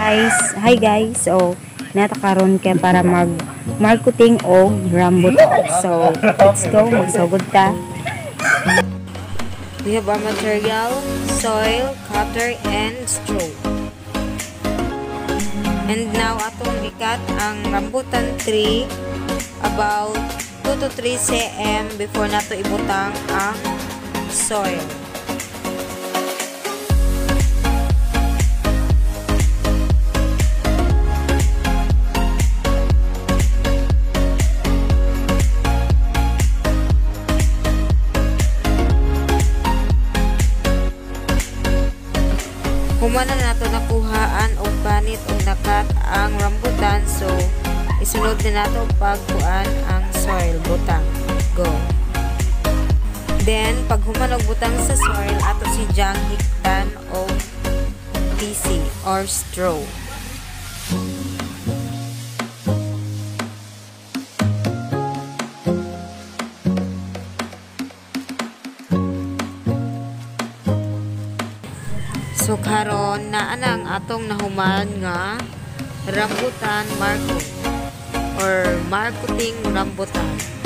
Hi guys. So natakaron kay para marketing og rambutan. So let's go, magsugod ta. We have our material, soil, cutter, and straw. And now atong ikat ang rambutan tree about 2 to 3 cm before nato ibutang ang soil. Humana na nato nakuhaan o banit o nakat ang rambutan, so isunod na nato pagkuan ang soil butang. Go. Then pag humanog butang sa soil, ato si jang hiktan o PC or straw. So karon naa ang atong nahuman nga rambutan market or marketing rambutan.